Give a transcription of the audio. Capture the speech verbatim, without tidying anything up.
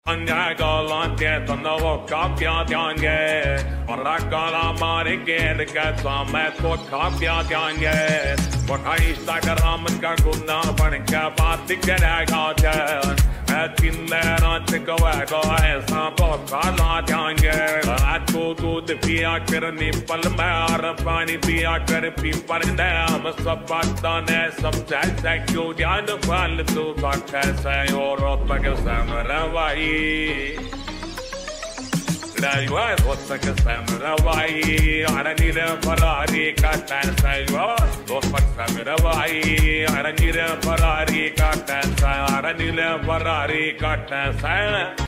Galante to no copia diange, Oracala Marike, the cats on my foot copia diange. What I stack a ramen carguna, burning capatic that I got at in there on Chicago, as some of Carla diange. I go to the Piaker Nipple Mar, funny Piaker people in there, must have but done as some chat like you, the other one to podcast, or Rohtak. Rayuwa Rohtak Samurai, Aranira Ferrari, Katan Saywa, Rohtak Samurai, Aranira Ferrari, Katan Say, Aranira Ferrari, Katan Say.